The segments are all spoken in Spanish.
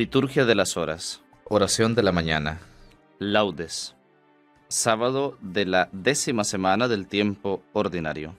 Liturgia de las horas. Oración de la mañana. Laudes. Sábado de la 10ª semana del tiempo ordinario.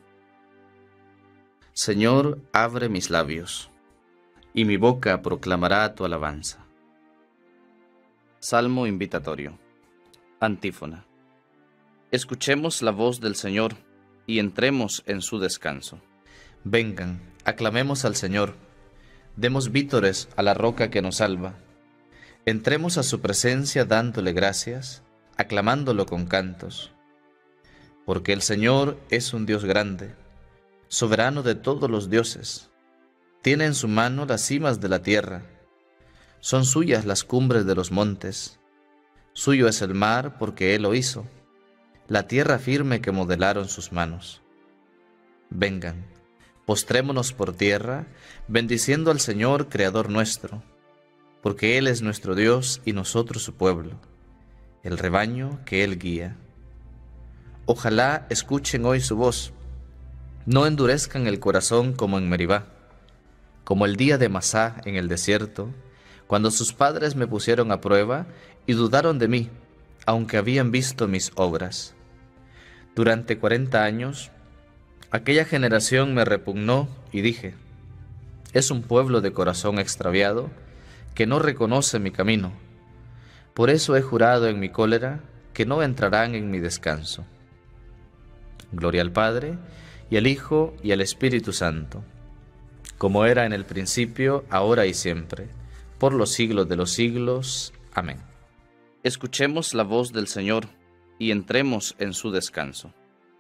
Señor, abre mis labios, y mi boca proclamará tu alabanza. Salmo invitatorio. Antífona. Escuchemos la voz del Señor, y entremos en su descanso. Vengan, aclamemos al Señor, demos vítores a la roca que nos salva. Entremos a su presencia dándole gracias, aclamándolo con cantos. Porque el Señor es un Dios grande, soberano de todos los dioses. Tiene en su mano las cimas de la tierra. Son suyas las cumbres de los montes. Suyo es el mar porque Él lo hizo, la tierra firme que modelaron sus manos. Vengan, postrémonos por tierra, bendiciendo al Señor, Creador nuestro, porque Él es nuestro Dios y nosotros su pueblo, el rebaño que Él guía. Ojalá escuchen hoy su voz, no endurezcan el corazón como en Meribá, como el día de Masá en el desierto, cuando sus padres me pusieron a prueba y dudaron de mí, aunque habían visto mis obras. Durante 40 años, aquella generación me repugnó y dije, es un pueblo de corazón extraviado que no reconoce mi camino. Por eso he jurado en mi cólera que no entrarán en mi descanso. Gloria al Padre, y al Hijo, y al Espíritu Santo, como era en el principio, ahora y siempre, por los siglos de los siglos. Amén. Escuchemos la voz del Señor, y entremos en su descanso.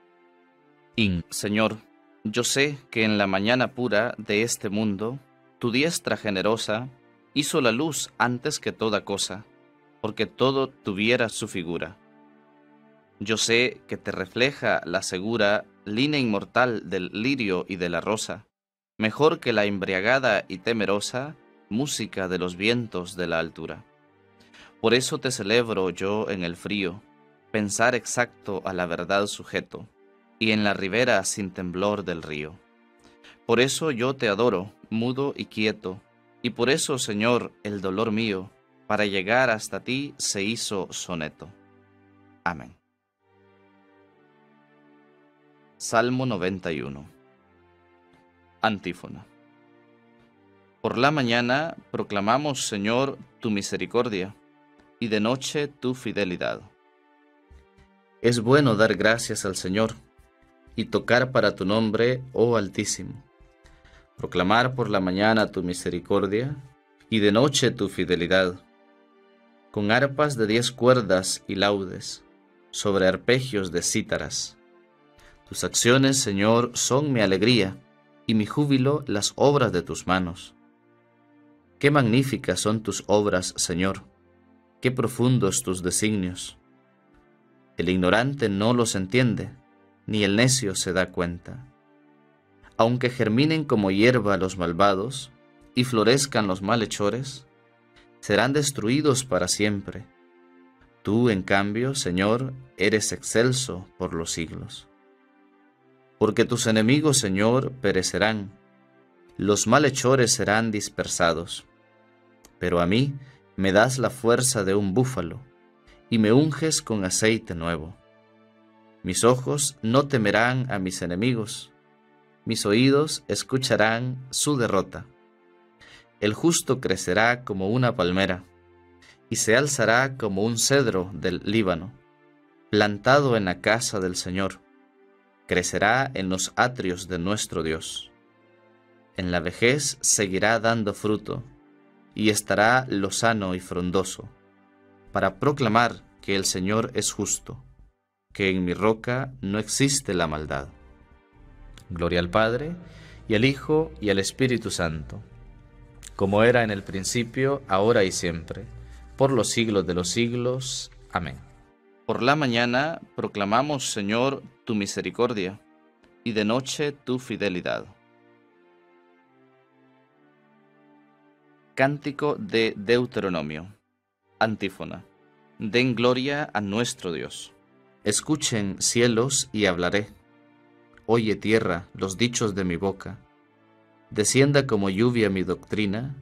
Señor, yo sé que en la mañana pura de este mundo, tu diestra generosa hizo la luz antes que toda cosa, porque todo tuviera su figura. Yo sé que te refleja la segura línea inmortal del lirio y de la rosa, mejor que la embriagada y temerosa música de los vientos de la altura. Por eso te celebro yo en el frío, pensar exacto a la verdad sujeto, y en la ribera sin temblor del río. Por eso yo te adoro, mudo y quieto, y por eso, Señor, el dolor mío, para llegar hasta ti se hizo soneto. Amén. Salmo 91. Antífona. Por la mañana proclamamos, Señor, tu misericordia, y de noche tu fidelidad. Es bueno dar gracias al Señor, y tocar para tu nombre, oh Altísimo. Proclamar por la mañana tu misericordia, y de noche tu fidelidad. Con arpas de 10 cuerdas y laudes, sobre arpegios de cítaras. Tus acciones, Señor, son mi alegría, y mi júbilo las obras de tus manos. Qué magníficas son tus obras, Señor, qué profundos tus designios. El ignorante no los entiende, ni el necio se da cuenta. Aunque germinen como hierba los malvados, y florezcan los malhechores, serán destruidos para siempre. Tú, en cambio, Señor, eres excelso por los siglos. Porque tus enemigos, Señor, perecerán, los malhechores serán dispersados. Pero a mí me das la fuerza de un búfalo, y me unges con aceite nuevo. Mis ojos no temerán a mis enemigos, mis oídos escucharán su derrota. El justo crecerá como una palmera, y se alzará como un cedro del Líbano, plantado en la casa del Señor. Crecerá en los atrios de nuestro Dios. En la vejez seguirá dando fruto, y estará lozano y frondoso, para proclamar que el Señor es justo, que en mi roca no existe la maldad. Gloria al Padre, y al Hijo, y al Espíritu Santo, como era en el principio, ahora y siempre, por los siglos de los siglos. Amén. Por la mañana proclamamos, Señor, tu misericordia, y de noche tu fidelidad. Cántico de Deuteronomio. Antífona. Den gloria a nuestro Dios. Escuchen, cielos, y hablaré. Oye, tierra, los dichos de mi boca. Descienda como lluvia mi doctrina,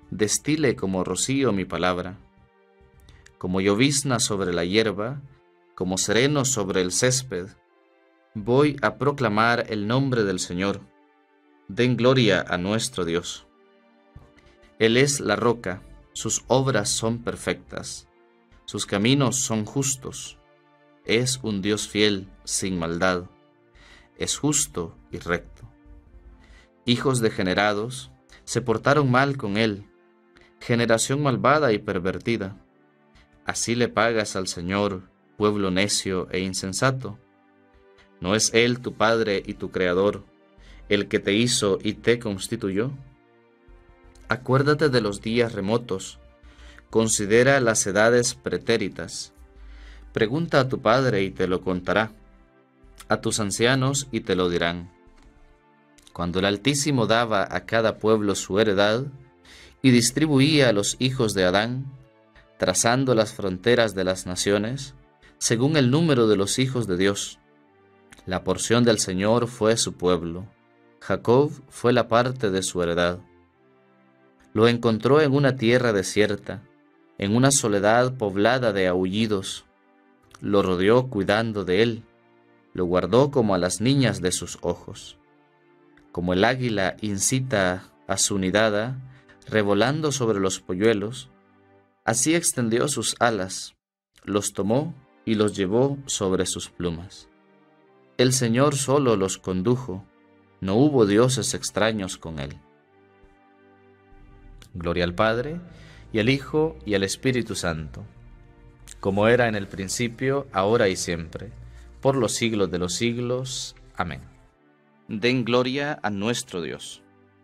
destile como rocío mi palabra, como llovizna sobre la hierba, como sereno sobre el césped. Voy a proclamar el nombre del Señor. Den gloria a nuestro Dios. Él es la roca, sus obras son perfectas, sus caminos son justos. Es un Dios fiel, sin maldad, es justo y recto. Hijos degenerados se portaron mal con él, generación malvada y pervertida. Así le pagas al Señor, pueblo necio e insensato. ¿No es Él tu Padre y tu Creador, el que te hizo y te constituyó? Acuérdate de los días remotos, considera las edades pretéritas. Pregunta a tu padre y te lo contará, a tus ancianos y te lo dirán. Cuando el Altísimo daba a cada pueblo su heredad y distribuía a los hijos de Adán, trazando las fronteras de las naciones, según el número de los hijos de Dios. La porción del Señor fue su pueblo, Jacob fue la parte de su heredad. Lo encontró en una tierra desierta, en una soledad poblada de aullidos. Lo rodeó cuidando de él, lo guardó como a las niñas de sus ojos. Como el águila incita a su nidada, revolando sobre los polluelos, así extendió sus alas, los tomó y los llevó sobre sus plumas. El Señor solo los condujo, no hubo dioses extraños con él. Gloria al Padre, y al Hijo, y al Espíritu Santo, como era en el principio, ahora y siempre, por los siglos de los siglos. Amén. Den gloria a nuestro Dios.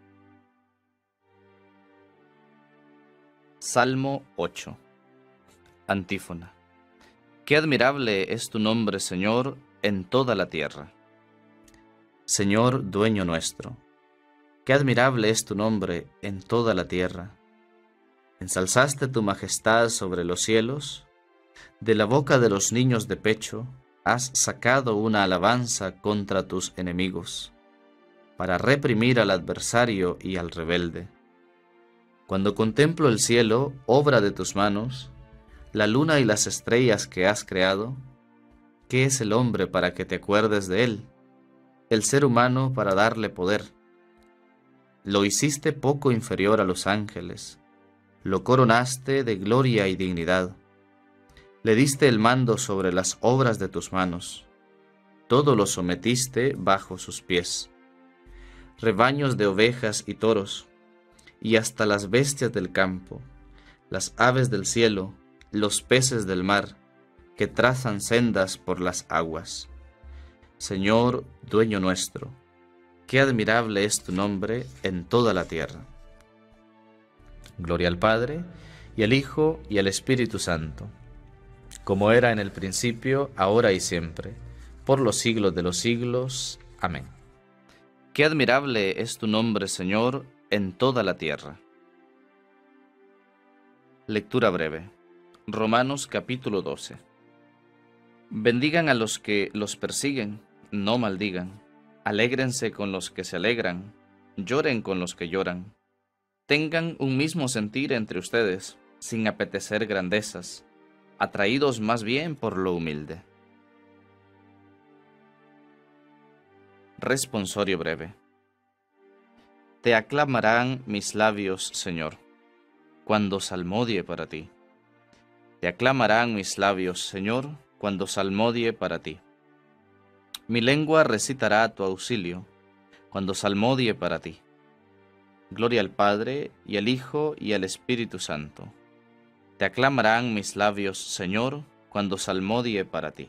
Salmo 8. Antífona. Qué admirable es tu nombre, Señor, en toda la tierra. Señor, dueño nuestro, qué admirable es tu nombre en toda la tierra. Ensalzaste tu majestad sobre los cielos, de la boca de los niños de pecho has sacado una alabanza contra tus enemigos, para reprimir al adversario y al rebelde. Cuando contemplo el cielo, obra de tus manos, la luna y las estrellas que has creado, ¿qué es el hombre para que te acuerdes de él? El ser humano para darle poder. Lo hiciste poco inferior a los ángeles, lo coronaste de gloria y dignidad. Le diste el mando sobre las obras de tus manos, todo lo sometiste bajo sus pies. Rebaños de ovejas y toros, y hasta las bestias del campo, las aves del cielo, los peces del mar, que trazan sendas por las aguas. Señor, dueño nuestro, qué admirable es tu nombre en toda la tierra. Gloria al Padre, y al Hijo, y al Espíritu Santo, como era en el principio, ahora y siempre, por los siglos de los siglos. Amén. Qué admirable es tu nombre, Señor, en toda la tierra. Lectura breve. Romanos capítulo 12. Bendigan a los que los persiguen, no maldigan. Alégrense con los que se alegran, lloren con los que lloran. Tengan un mismo sentir entre ustedes, sin apetecer grandezas, atraídos más bien por lo humilde. Responsorio breve. Te aclamarán mis labios, Señor, cuando salmodie para ti. Te aclamarán mis labios, Señor, cuando salmodie para ti. Mi lengua recitará tu auxilio, cuando salmodie para ti. Gloria al Padre, y al Hijo, y al Espíritu Santo. Te aclamarán mis labios, Señor, cuando salmodie para ti.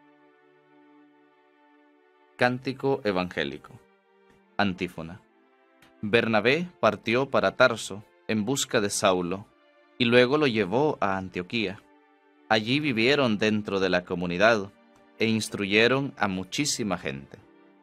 Cántico evangélico. Antífona. Bernabé partió para Tarso en busca de Saulo, y luego lo llevó a Antioquía. Allí vivieron dentro de la comunidad, e instruyeron a muchísima gente.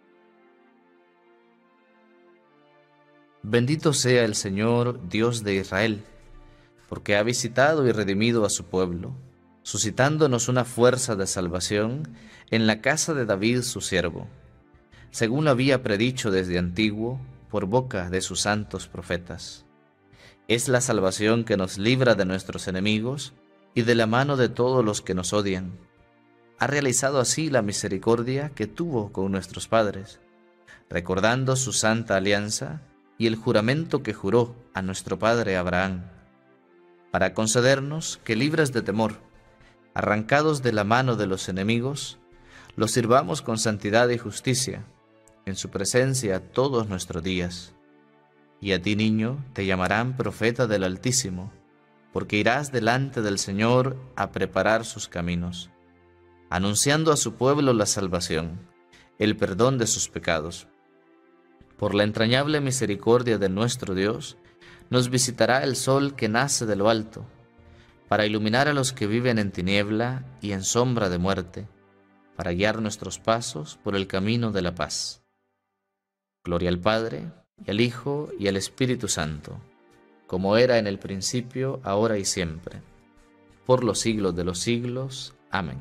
Bendito sea el Señor, Dios de Israel, porque ha visitado y redimido a su pueblo, suscitándonos una fuerza de salvación en la casa de David su siervo, según lo había predicho desde antiguo por boca de sus santos profetas, Es la salvación que nos libra de nuestros enemigos y de la mano de todos los que nos odian. Ha realizado así la misericordia que tuvo con nuestros padres, recordando su santa alianza y el juramento que juró a nuestro padre Abraham, para concedernos que, libres de temor, arrancados de la mano de los enemigos, los sirvamos con santidad y justicia, en su presencia todos nuestros días. Y a ti, niño, te llamarán profeta del Altísimo, porque irás delante del Señor a preparar sus caminos, anunciando a su pueblo la salvación, el perdón de sus pecados. Por la entrañable misericordia de nuestro Dios, nos visitará el sol que nace de lo alto, para iluminar a los que viven en tiniebla y en sombra de muerte, para guiar nuestros pasos por el camino de la paz. Gloria al Padre, y al Hijo, y al Espíritu Santo, como era en el principio, ahora y siempre, por los siglos de los siglos. Amén.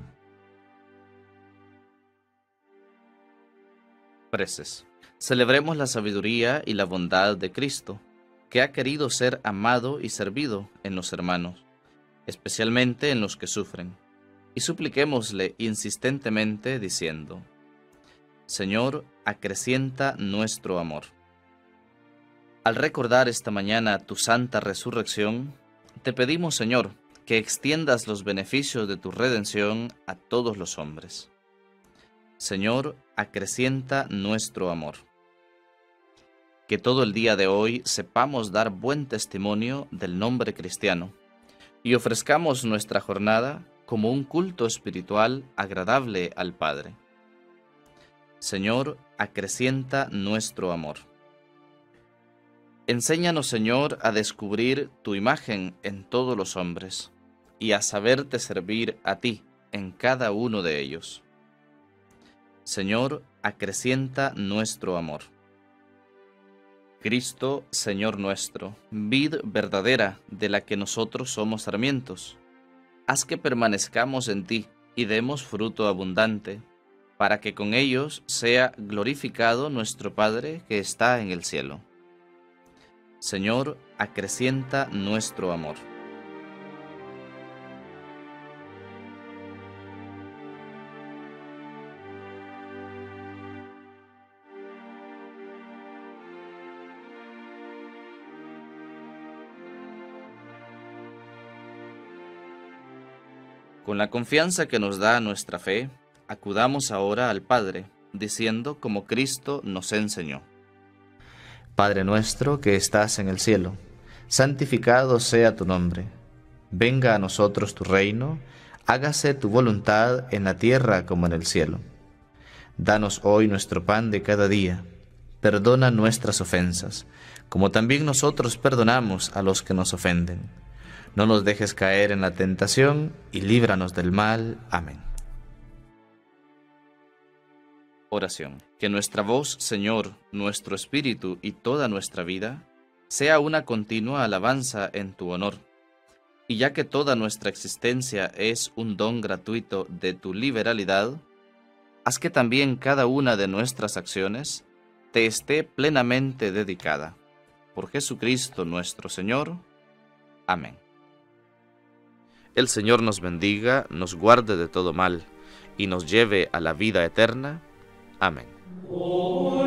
Preces. Celebremos la sabiduría y la bondad de Cristo, que ha querido ser amado y servido en los hermanos, especialmente en los que sufren, y supliquémosle insistentemente diciendo: Señor, acrecienta nuestro amor. Al recordar esta mañana tu santa resurrección, te pedimos, Señor, que extiendas los beneficios de tu redención a todos los hombres. Señor, acrecienta nuestro amor. Que todo el día de hoy sepamos dar buen testimonio del nombre cristiano y ofrezcamos nuestra jornada como un culto espiritual agradable al Padre. Señor, acrecienta nuestro amor. Enséñanos, Señor, a descubrir tu imagen en todos los hombres y a saberte servir a ti en cada uno de ellos. Señor, acrecienta nuestro amor. Cristo, Señor nuestro, vid verdadera de la que nosotros somos sarmientos, haz que permanezcamos en ti y demos fruto abundante, para que con ellos sea glorificado nuestro Padre que está en el cielo. Señor, acrecienta nuestro amor. Con la confianza que nos da nuestra fe, acudamos ahora al Padre, diciendo como Cristo nos enseñó: Padre nuestro que estás en el cielo, santificado sea tu nombre. Venga a nosotros tu reino, hágase tu voluntad en la tierra como en el cielo. Danos hoy nuestro pan de cada día. Perdona nuestras ofensas, como también nosotros perdonamos a los que nos ofenden. No nos dejes caer en la tentación y líbranos del mal. Amén. Oración. Que nuestra voz, Señor, nuestro espíritu y toda nuestra vida sea una continua alabanza en tu honor. Y ya que toda nuestra existencia es un don gratuito de tu liberalidad, haz que también cada una de nuestras acciones te esté plenamente dedicada. Por Jesucristo nuestro Señor. Amén. El Señor nos bendiga, nos guarde de todo mal y nos lleve a la vida eterna. Amén.